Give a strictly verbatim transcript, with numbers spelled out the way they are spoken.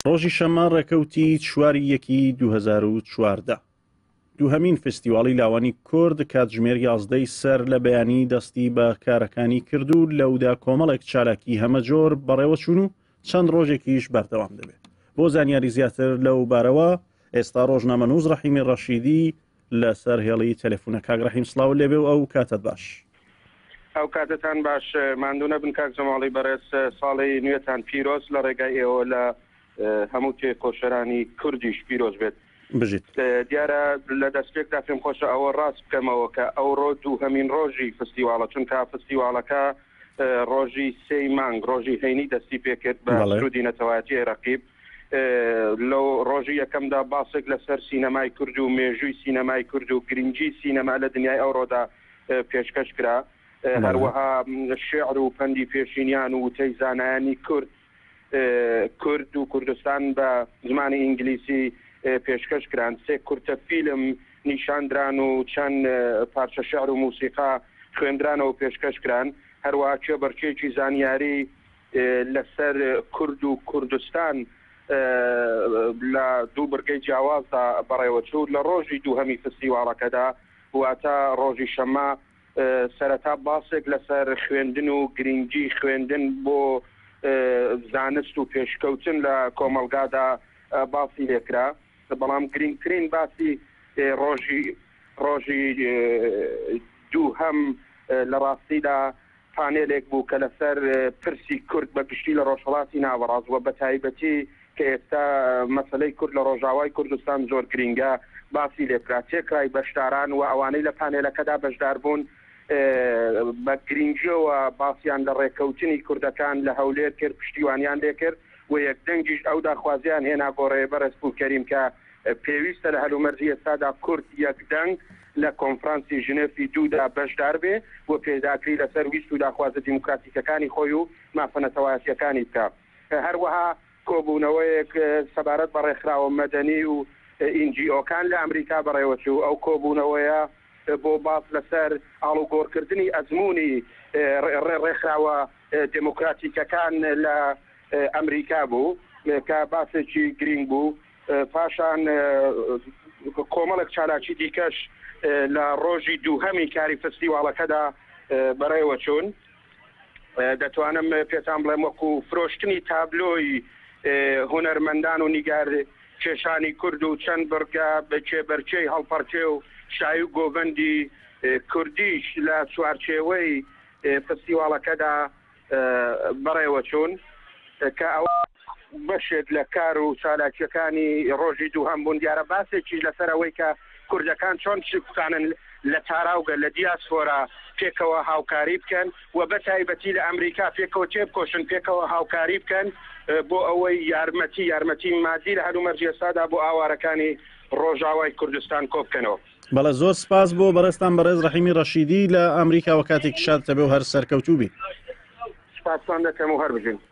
ڕۆژی شەمە ڕێکەوتی چواری یەکی دوو هەزار و چواردە دووهەمین فستیواڵی لاوانی کورد کاتژمێر یازدەی سەر لە بەیانی دەستی بە کارەکانی کرد و لەودا کۆمەڵێک چالاکی هەمەجۆر بەڕێوە چوون و چەند ڕۆژێکیش بەردەوام دەبێت. بۆ زانیاری زیاتر لەو بارەوە ئێستا ڕۆژنامەنووس ڕەحیمی ڕەشیدی لەسەر هێڵی تەلەفۆنە. کاک ڕەحیم سڵاو لێبێ و ئەو کاتت باش. ئەو کاتتان باش، ماندوونە بن کاک جەماڵی بەڕێز، ساڵی نوێتان پیرۆز لە ڕێگای ئێوە لە هەموو تێکۆشەرانی کوردیش پیرۆز بێت. بژیت دیارە لە دەستپێکدا پێم خۆشە ئەوە ڕاست بکەمەوە کە ئەو ڕۆ دووهەمین ڕۆژی فستیواڵە، چونکە فستیواڵەکە ڕۆژی سێی مانگ ڕۆژی هەینی دەستی پێکرد بە سرودی نەتەوایەتی عێراقی. لەو ڕۆژی یەکەمدا باسێک لەسەر سینەمای کورد و مێژووی سینەمای کورد و گرنگی سینەما لە دنیای ئەوڕۆدا پێشکەش کرا. هەروەها شێعر و پەندی پێشینیان و وتەی زانایانی کورد کورد و کوردستان بە زمانی ئینگلیسی پێشکەش کران. سێ کورتە فیلم نیشاندران و چەند پارچە شێعر و موسیقا خوێندرانەوە پێشکەش کران. هەروەها کێبەرچێکی زانیاری لەسەر کورد و کوردستان لە دوو بەرگەی جیاوازدا بەڕێوەچوو لە ڕۆژی دووهەمی فستیواڵەکەدا، واتە ڕۆژی شەمە سەرەتا باسێک لەسەر خوێندن و گرنگی خوێندن بۆ زانست و پێشکەوتن لە کۆمەلگادا باسی لێکرا. بەڵام گرنگترین باسی ڕۆژی ڕۆژی دووهەم لە ڕاستیدا پانێلێک بوو کە لەسەر پرسی کورد بە گشتی لە ڕۆژهەڵاتی ناوەڕاست و بە تایبەتی کە ئێستا مەسەلەی کورد لە ڕۆژاوای کوردستان زۆر گرنگە باسی لێکرا. تێکرای بەشداران و ئەوانەی لە پانێلەکەدا بەشدار بوون بە گرنگیەوە باسییان لە ڕێکەوتنی کوردەکان لە هەولێر کرد، پشتیوانیان لێ کرد و یەکدەنگیش ئەو داخوازیان هێنا بۆ ڕێبەر بوو کە پێویستە لە هەلومەرزی ئێستادا کورد یەکدەنگ لە کۆنفرانسی ژنێفی دوودا بەشدار بێ و پێداکری لەسەر ویست و داخوازە دیموکراتیکەکانی خۆی و مافەنەتەوایەتیەکانی بکە. هەروەها کۆبوونەوەیەک سەبارەت بە ڕێکخراوە مەدەنی و ئینجی ئۆکان لە ئەمریکا بەڕێوەچوو. ئەو کۆبوونەوەیە بۆ باس لەسەر ئاڵوگۆڕکردنی ئەزمموی ڕێکخراوە دموکراتیکەکان لە ئەمریکا بوو کە باسێکی گرنگ بوو. پاشان کۆمەڵێک چالاکی دیکەش لە ڕۆژی دووهەمی کاری فستیواڵەکەدا بەڕێوە چوون. دەتوانم پێتان بڵێم وەکو فرۆشتنی تابلۆی هونەرمەندان و نیگار کێشانی کورد و چەند بڕگە بە کێبەرچەی هەڵپەرچێ و شایی و گۆڤەندی کوردیش لە چوارچێوەی فستیواڵەکەدا بەڕێوە چوون کە ئەوە بەشێک لە کار و چالاکیەکانی ڕۆژی دووهەم بوون. دیارە باسێکی لەسەرەوەی کە کوردەکان چۆن بتوانن لە تاراوگە لە دیاسپۆرا پێکەوە هاوکاری بکەن و بە تایبەتی لە ئەمریکا پێکەوە تێبکۆشن، پێکەوە هاوکاری بکەن بۆ ئەوەی یارمەتی یارمەتی مادی لە هەلومەرجی ئێستادا بۆ ئاوارەکانی ڕۆژاوای کوردستان کۆبکەنەوە. بەڵێ زۆر سپاس بۆ بەڕێستان بەڕێز ڕەحیمی ڕەشیدی لە ئەمریکا و کاتێک شاد دەبێ و هەر سەرکەوتوو بی. سپاسان دەکەم و هەر بژین.